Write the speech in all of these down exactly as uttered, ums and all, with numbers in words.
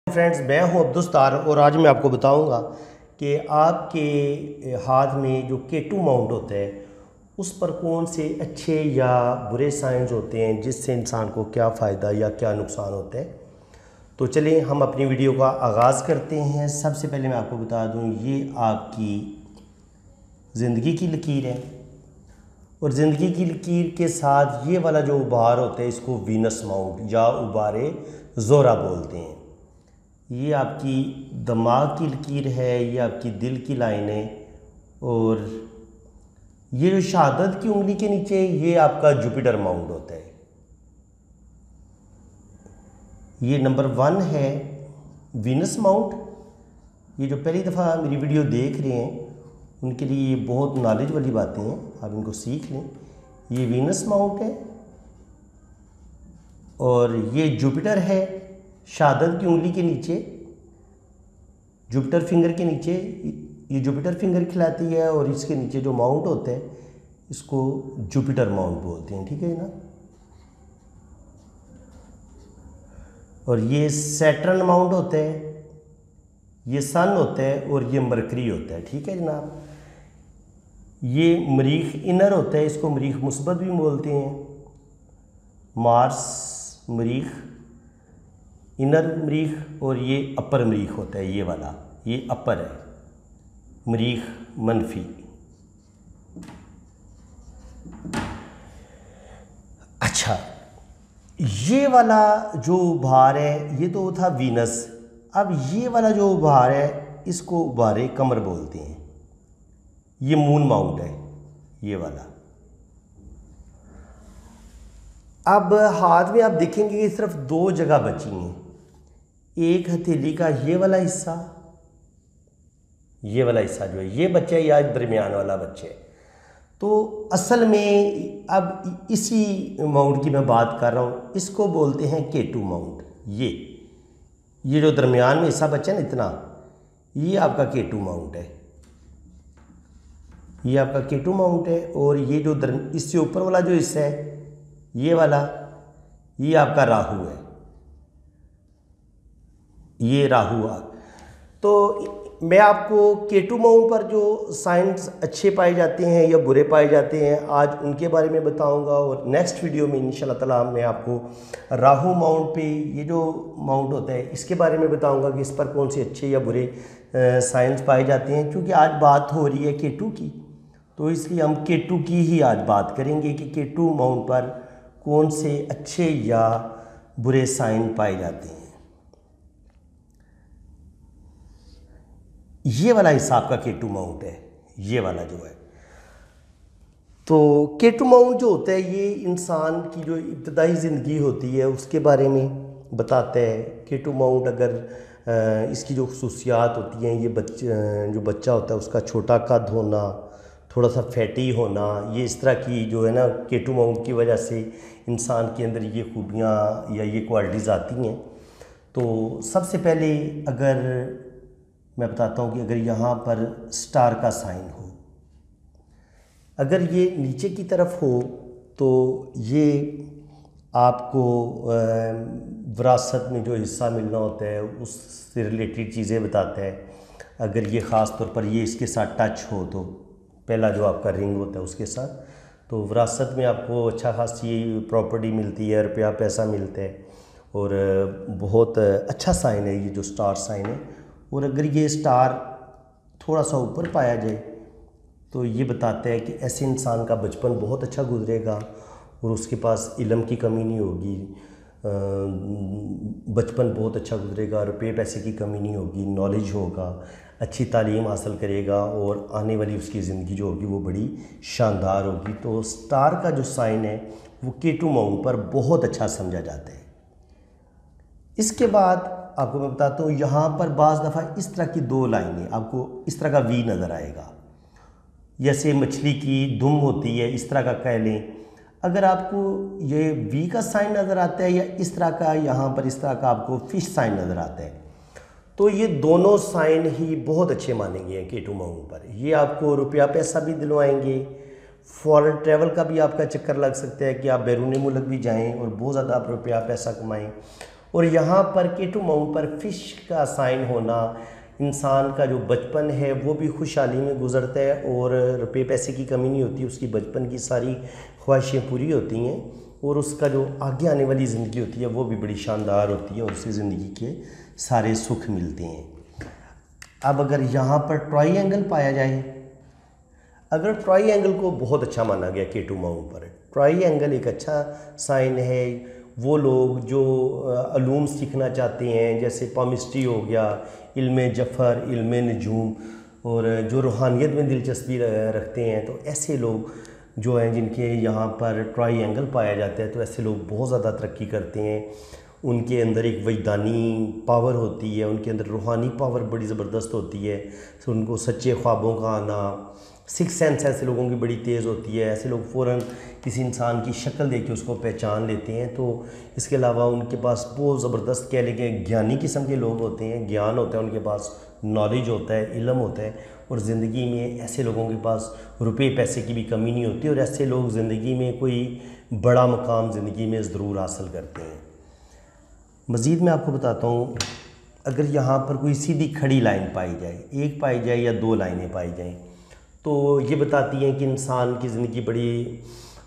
Friends, میں ہوں عبدالستار اور آج میں آپ کو بتاؤں گا کہ آپ کے ہاتھ میں جو کے ٹو ماؤنٹ ہوتا ہے اس پر کون سے اچھے یا برے سائنز ہوتے ہیں جس سے انسان کو کیا فائدہ یا کیا نقصان ہوتا ہے۔ تو چلیں ہم اپنی ویڈیو کا آغاز کرتے ہیں۔ سب سے پہلے میں آپ کو بتا دوں، یہ آپ کی زندگی کی لکیر ہے اور زندگی کی لکیر کے ساتھ یہ والا جو ابھار ہوتا ہے اس کو وینس ماؤنٹ یا ابھارے زورا بولتے ہیں۔ یہ آپ کی دماغ کی لکیر ہے، یہ آپ کی دل کی لائن ہے، اور یہ جو شہادت کی انگلی کے نیچے یہ آپ کا جوپیٹر ماؤنٹ ہوتا ہے۔ یہ نمبر ون ہے وینس ماؤنٹ۔ یہ جو پہلی دفعہ میری ویڈیو دیکھ رہے ہیں ان کے لیے یہ بہت نالج والی باتیں ہیں، آپ ان کو سیکھ لیں۔ یہ وینس ماؤنٹ ہے اور یہ جوپیٹر ہے شہادت کی انگلی کے نیچے، جوپیٹر فنگر کے نیچے یہ جوپیٹر فنگر کھلاتی ہے، اور اس کے نیچے جو ماؤنٹ ہوتا ہے اس کو جوپیٹر ماؤنٹ بولتے ہیں، ٹھیک ہے جناب۔ اور یہ سیٹرن ماؤنٹ ہوتا ہے، یہ سن ہوتا ہے، اور یہ مرکری ہوتا ہے، ٹھیک ہے جناب۔ یہ مریخ انر ہوتا ہے، اس کو مریخ مثبت بھی بولتے ہیں، مارس مریخ انر مریخ، اور یہ اپر مریخ ہوتا ہے، یہ والا یہ اپر ہے، مریخ منفی۔ اچھا، یہ والا جو ابھار ہے یہ تو تھا وینس۔ اب یہ والا جو ابھار ہے اس کو ابھارے کمر بولتے ہیں، یہ مون ماؤنٹ ہے یہ والا۔ اب ہاتھ میں آپ دیکھیں گے کہ صرف دو جگہ بچی ہیں، ایک ہتھیلی کا یہ والا حصہ، یہ والا حصہ جو ہے یہ بچہ ہے، یا درمیان والا بچہ ہے۔ تو اصل میں اب اسی ماؤنٹ کی میں بات کر رہا ہوں، اس کو بولتے ہیں کے ٹو ماؤنٹ۔ یہ یہ جو درمیان میں حصہ بچہ ہے نا اتنا، یہ آپ کا کے ٹو ماؤنٹ ہے، یہ آپ کا کے ٹو ماؤنٹ ہے۔ اور یہ جو در اس سے اوپر والا جو حصہ ہے یہ والا، یہ آپ کا راہو ہے، یہ راہو آ۔ تو میں آپ کو کے ٹو ماؤنٹ پر جو سائنس اچھے پائے جاتے ہیں یا برے پائے جاتے ہیں آج ان کے بارے میں بتاؤں گا، اور نیکسٹ ویڈیو میں انشاءاللہ تعالیٰ میں آپ کو راہو ماؤنٹ پہ یہ جو ماؤنٹ ہوتا ہے اس کے بارے میں بتاؤں گا کہ اس پر کون سے اچھے یا برے سائنس پائے جاتے ہیں۔ کیونکہ آج بات ہو رہی ہے کے ٹو کی، تو اس لیے ہم کے ٹو کی ہی آج بات کریں گے کہ کے ٹو ماؤنٹ پر کون سے اچھے یا برے سائن پائے جاتے ہیں۔ یہ والا حصہ آپ کا کے ٹو ماؤنٹ ہے، یہ والا جو ہے۔ تو کے ٹو ماؤنٹ جو ہوتا ہے یہ انسان کی جو ابتدائی زندگی ہوتی ہے اس کے بارے میں بتاتا ہے۔ کے ٹو ماؤنٹ اگر اس کی جو خصوصیات ہوتی ہیں، یہ بچ جو بچہ ہوتا ہے اس کا چھوٹا قد ہونا، تھوڑا سا فیٹی ہونا، یہ اس طرح کی جو ہے نا کے ٹو ماؤنٹ کی وجہ سے انسان کے اندر یہ خوبیاں یا یہ کوالٹیز آتی ہیں۔ تو سب سے پہلے اگر میں بتاتا ہوں کہ اگر یہاں پر سٹار کا سائن ہو، اگر یہ نیچے کی طرف ہو تو یہ آپ کو وراثت میں جو حصہ ملنا ہوتا ہے اس سے ریلیٹڈ چیزیں بتاتا ہے۔ اگر یہ خاص طور پر یہ اس کے ساتھ ٹچ ہو تو پہلا جو آپ کا رنگ ہوتا ہے اس کے ساتھ، تو وراثت میں آپ کو اچھا خاصی پراپرٹی ملتی ہے، روپیہ پیسہ ملتا ہے، اور بہت اچھا سائن ہے یہ جو سٹار سائن ہے۔ اور اگر یہ سٹار تھوڑا سا اوپر پایا جائے تو یہ بتاتا ہے کہ ایسے انسان کا بچپن بہت اچھا گزرے گا، اور اس کے پاس علم کی کمی نہیں ہوگی، بچپن بہت اچھا گزرے گا، روپے پیسے کی کمی نہیں ہوگی، نالج ہوگا، اچھی تعلیم حاصل کرے گا، اور آنے والی اس کی زندگی جو ہوگی وہ بڑی شاندار ہوگی۔ تو سٹار کا جو سائن ہے وہ کے ٹو ماؤنٹ پر بہت اچھا سمجھا جاتا ہے۔ اس کے بعد آپ کو میں بتاتا ہوں، یہاں پر بعض دفعہ اس طرح کی دو لائنیں آپ کو اس طرح کا وی نظر آئے گا، جیسے مچھلی کی دم ہوتی ہے اس طرح کا کہہ لیں۔ اگر آپ کو یہ وی کا سائن نظر آتا ہے یا اس طرح کا یہاں پر اس طرح کا آپ کو فش سائن نظر آتا ہے، تو یہ دونوں سائن ہی بہت اچھے مانے گئے ہیں کے ٹو ماؤنٹ پر۔ یہ آپ کو روپیہ پیسہ بھی دلوائیں گے، فورن ٹریول کا بھی آپ کا چکر لگ سکتا ہے کہ آپ بیرون ملک بھی جائیں اور بہت زیادہ آپ روپیہ پیسہ کمائیں، اور یہاں پر کے ٹو ماؤنٹ پر فش کا سائن ہونا، انسان کا جو بچپن ہے وہ بھی خوشحالی میں گزرتا ہے اور روپے پیسے کی کمی نہیں ہوتی، اس کی بچپن کی ساری خواہشیں پوری ہوتی ہیں اور اس کا جو آگے آنے والی زندگی ہوتی ہے وہ بھی بڑی شاندار ہوتی ہے اور اسے زندگی کے سارے سکھ ملتے ہیں۔ اب اگر یہاں پر ٹرائی اینگل پایا جائے، اگر ٹرائی اینگل کو بہت اچھا مانا گیا کے ٹو ماؤنٹ پر، ٹرائی اینگل ایک اچھا سائن ہے۔ وہ لوگ جو علوم سیکھنا چاہتے ہیں جیسے پامسٹری ہو گیا، علم جفر، علم نجوم، اور جو روحانیت میں دلچسپی رکھتے ہیں، تو ایسے لوگ جو ہیں جن کے یہاں پر ٹرائی اینگل پایا جاتا ہے تو ایسے لوگ بہت زیادہ ترقی کرتے ہیں۔ ان کے اندر ایک وجدانی پاور ہوتی ہے، ان کے اندر روحانی پاور بڑی زبردست ہوتی ہے، تو ان کو سچے خوابوں کا آنا، سکس سینس ایسے لوگوں کی بڑی تیز ہوتی ہے، ایسے لوگ فوراً کسی انسان کی شکل دیکھ کے اس کو پہچان لیتے ہیں۔ تو اس کے علاوہ ان کے پاس بہت زبردست کہہ لیں کہ گیانی قسم کے لوگ ہوتے ہیں، گیان ہوتا ہے ان کے پاس، نالج ہوتا ہے، علم ہوتا ہے، اور زندگی میں ایسے لوگوں کے پاس روپے پیسے کی بھی کمی نہیں ہوتی، اور ایسے لوگ زندگی میں کوئی بڑا مقام زندگی میں ضرور حاصل کرتے ہیں۔ مزید میں آپ کو بتاتا ہوں، اگر یہاں پر کوئی سیدھی کھڑی لائن پائی جائے، ایک پائی جائے یا دو لائنیں پائی جائیں، تو یہ بتاتی ہیں کہ انسان کی زندگی بڑی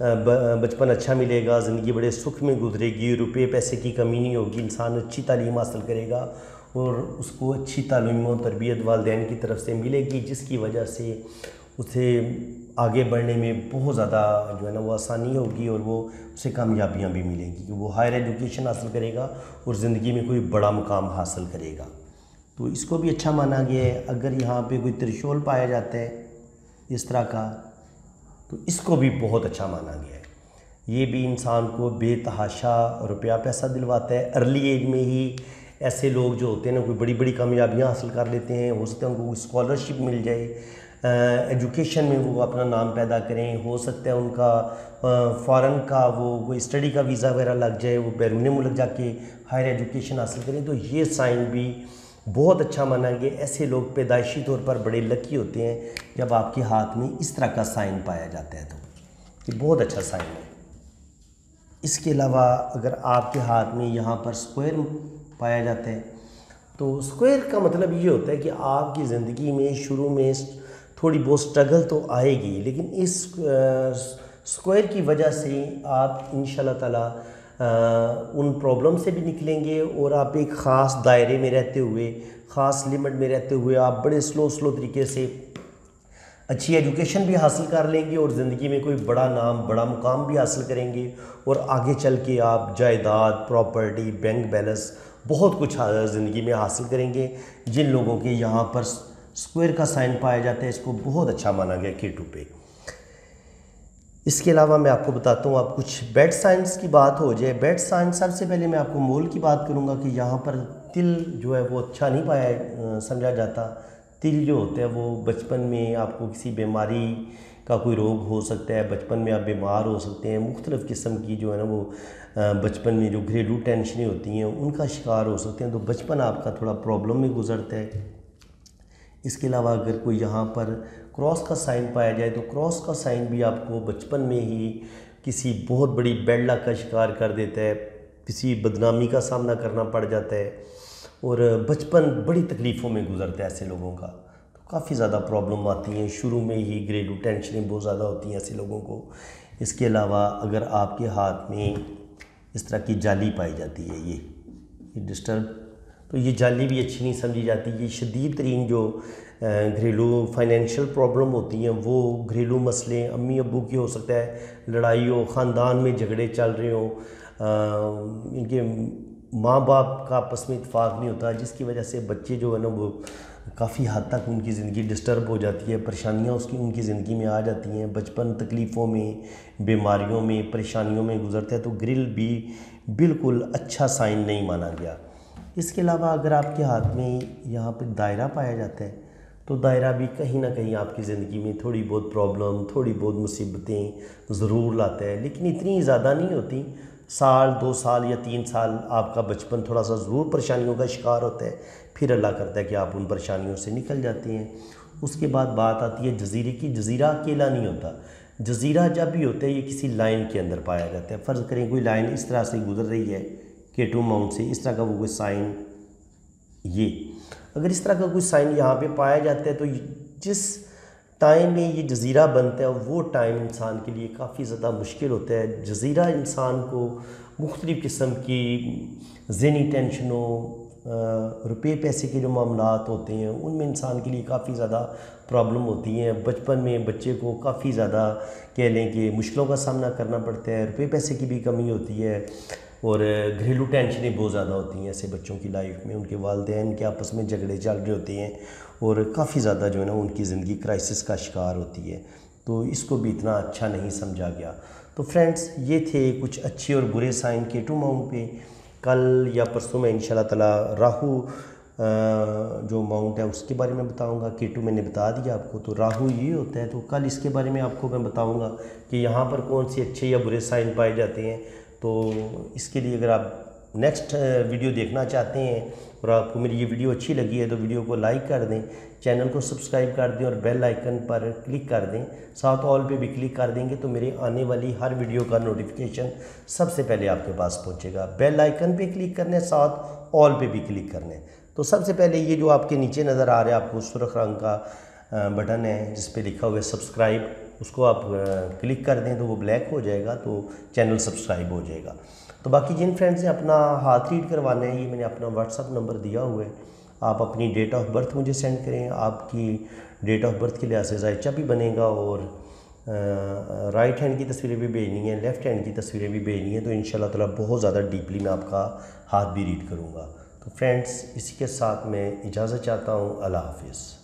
بچپن اچھا ملے گا، زندگی بڑے سکھ میں گزرے گی، روپے پیسے کی کمی نہیں ہوگی، انسان اچھی تعلیم حاصل کرے گا اور اس کو اچھی تعلیم و تربیت والدین کی طرف سے ملے گی، جس کی وجہ سے اسے آگے بڑھنے میں بہت زیادہ جو ہے نا وہ آسانی ہوگی اور وہ اسے کامیابیاں بھی ملیں گی کہ وہ ہائر ایجوکیشن حاصل کرے گا اور زندگی میں کوئی بڑا مقام حاصل کرے گا۔ تو اس کو بھی اچھا مانا گیا ہے۔ اگر یہاں پہ کوئی ترشول پایا جاتا ہے اس طرح کا، تو اس کو بھی بہت اچھا مانا گیا ہے۔ یہ بھی انسان کو بے تحاشا روپیہ پیسہ دلواتا ہے۔ ارلی ایج میں ہی ایسے لوگ جو ہوتے ہیں نا کوئی بڑی بڑی کامیابیاں حاصل کر لیتے ہیں، ہو سکتا ہے ان کو کوئی اسکالرشپ مل جائے، ایجوکیشن میں وہ اپنا نام پیدا کریں، ہو سکتا ہے ان کا فارن کا وہ کوئی اسٹڈی کا ویزا وغیرہ لگ جائے، وہ بیرون ملک جا کے ہائر ایجوکیشن حاصل کریں۔ تو یہ سائن بھی بہت اچھا مانا گیا۔ ایسے لوگ پیدائشی طور پر بڑے لکی ہوتے ہیں جب آپ کے ہاتھ میں اس طرح کا سائن پایا جاتا ہے، تو یہ بہت اچھا سائن ہے۔ اس کے علاوہ اگر آپ کے ہاتھ میں یہاں پر سکوئر پایا جاتا ہے، تو سکوئر کا مطلب یہ ہوتا ہے کہ آپ کی زندگی میں شروع میں تھوڑی بہت سٹرگل تو آئے گی، لیکن اس سکوئر کی وجہ سے آپ انشاءاللہ تعالیٰ ان پرابلم سے بھی نکلیں گے اور آپ ایک خاص دائرے میں رہتے ہوئے، خاص لمٹ میں رہتے ہوئے آپ بڑے سلو سلو طریقے سے اچھی ایجوکیشن بھی حاصل کر لیں گے اور زندگی میں کوئی بڑا نام، بڑا مقام بھی حاصل کریں گے، اور آگے چل کے آپ جائیداد، پراپرٹی، بینک بیلنس بہت کچھ زندگی میں حاصل کریں گے۔ جن لوگوں کے یہاں پر سکوئر کا سائن پایا جاتا ہے، اس کو بہت اچھا مانا گیا کے ٹو پہ۔ اس کے علاوہ میں آپ کو بتاتا ہوں، آپ کچھ بیڈ سائنس کی بات ہو جائے۔ بیڈ سائنس سب سے پہلے میں آپ کو مول کی بات کروں گا کہ یہاں پر تل جو ہے وہ اچھا نہیں پایا سمجھا جاتا۔ تل جو ہوتا ہے وہ بچپن میں آپ کو کسی بیماری کا کوئی روگ ہو سکتا ہے، بچپن میں آپ بیمار ہو سکتے ہیں، مختلف قسم کی جو ہے نا وہ بچپن میں جو گھریلو ٹینشنیں ہوتی ہیں ان کا شکار ہو سکتے ہیں، تو بچپن آپ کا تھوڑا پرابلم میں گزرتا ہے۔ اس کے علاوہ اگر کوئی یہاں پر کراس کا سائن پایا جائے تو کراس کا سائن بھی آپ کو بچپن میں ہی کسی بہت بڑی بیڈ لک کا شکار کر دیتا ہے، کسی بدنامی کا سامنا کرنا پڑ جاتا ہے، اور بچپن بڑی تکلیفوں میں گزرتا ہے ایسے لوگوں کا، تو کافی زیادہ پرابلم آتی ہیں، شروع میں ہی گھریلو ٹینشنیں بہت زیادہ ہوتی ہیں ایسے لوگوں کو۔ اس کے علاوہ اگر آپ کے ہاتھ میں اس طرح کی جالی پائی جاتی ہے، یہ ڈسٹرب، تو یہ جالی بھی اچھی نہیں سمجھی جاتی۔ یہ شدید ترین جو گھریلو فائنینشیل پرابلم ہوتی ہیں، وہ گھریلو مسئلے امی ابو کی ہو سکتا ہے، لڑائی ہو، خاندان میں جھگڑے چل رہے ہوں، ان کے ماں باپ کا آپس میں اتفاق نہیں ہوتا، جس کی وجہ سے بچے جو ہے نا وہ کافی حد تک ان کی زندگی ڈسٹرب ہو جاتی ہے، پریشانیاں اس کی ان کی زندگی میں آ جاتی ہیں، بچپن تکلیفوں میں، بیماریوں میں، پریشانیوں میں گزرتا ہے، تو گرل بھی بالکل اچھا سائن نہیں مانا گیا۔ اس کے علاوہ اگر آپ کے ہاتھ میں یہاں پہ دائرہ پایا جاتا ہے، تو دائرہ بھی کہیں نہ کہیں آپ کی زندگی میں تھوڑی بہت پرابلم، تھوڑی بہت مصیبتیں ضرور لاتا ہے، لیکن اتنی زیادہ نہیں ہوتی۔ سال دو سال یا تین سال آپ کا بچپن تھوڑا سا ضرور پریشانیوں کا شکار ہوتا ہے، پھر اللہ کرتا ہے کہ آپ ان پریشانیوں سے نکل جاتے ہیں۔ اس کے بعد بات آتی ہے جزیرے کی۔ جزیرہ اکیلا نہیں ہوتا، جزیرہ جب بھی ہوتا ہے یہ کسی لائن کے اندر پایا جاتا ہے۔ فرض کریں کوئی لائن اس طرح سے گزر رہی ہے के टू माउंट से इस तरह का वो कोई साइन, ये अगर इस तरह का कोई साइन यहाँ पे पाया जाता है तो जिस टाइम में ये जज़ीरा बनता है वो टाइम इंसान के लिए काफ़ी ज़्यादा मुश्किल होता है। जज़ीरा इंसान को मुख्तलिफ़ किस्म की ज़हनी टेंशनों, रुपये पैसे के जो मामलात होते हैं उनमें इंसान के लिए काफ़ी ज़्यादा प्रॉब्लम होती हैं। बचपन में बच्चे को काफ़ी ज़्यादा कह लें कि मुश्किलों का सामना करना पड़ता है, रुपये पैसे की भी कमी होती है और घरेलू टेंशनें बहुत ज़्यादा होती हैं ऐसे बच्चों की लाइफ में। उनके वालिदैन के आपस में झगड़े चल रहे होते हैं और काफ़ी ज़्यादा जो है ना उनकी ज़िंदगी क्राइसिस का शिकार होती है। तो इसको भी इतना अच्छा नहीं समझा गया। तो फ्रेंड्स, ये थे कुछ अच्छे और बुरे साइन के टू माउंट पे। कल या परसों में इंशाल्लाह ताला राहु जो माउंट है उसके बारे में बताऊंगा। के टू मैंने बता दिया आपको, तो राहु ये होता है। तो कल इसके बारे में आपको मैं बताऊंगा कि यहाँ पर कौन से अच्छे या बुरे साइन पाए जाते हैं। तो इसके लिए अगर आप नेक्स्ट वीडियो देखना चाहते हैं और आपको मेरी ये वीडियो अच्छी लगी है तो वीडियो को लाइक कर दें, चैनल को सब्सक्राइब कर दें और बेल आइकन पर क्लिक कर दें। साथ ऑल पे भी क्लिक कर देंगे तो मेरे आने वाली हर वीडियो का नोटिफिकेशन सबसे पहले आपके पास पहुंचेगा। बेल आइकन पे क्लिक करने, साथ ऑल पे भी क्लिक करने। तो सबसे पहले ये जो आपके नीचे नज़र आ रहा है आपको सुर्ख रंग का बटन है जिस पे लिखा हुआ है सब्सक्राइब, उसको आप क्लिक कर दें तो वो ब्लैक हो जाएगा, तो चैनल सब्सक्राइब हो जाएगा। तो बाकी जिन फ्रेंड्स ने अपना हाथ रीड करवाना है, ये मैंने अपना व्हाट्सअप नंबर दिया हुआ है। आप अपनी डेट ऑफ बर्थ मुझे सेंड करें। आपकी डेट ऑफ बर्थ के लिहाज से जायचा भी बनेगा और राइट हैंड की तस्वीरें भी भेजनी है, लेफ़्ट हैंड की तस्वीरें भी भेजनी है। तो इंशाल्लाह ताला बहुत ज़्यादा डीपली मैं आपका हाथ भी रीड करूँगा। तो फ्रेंड्स, इसी के साथ मैं इजाज़त चाहता हूँ। अल्लाह हाफिज़।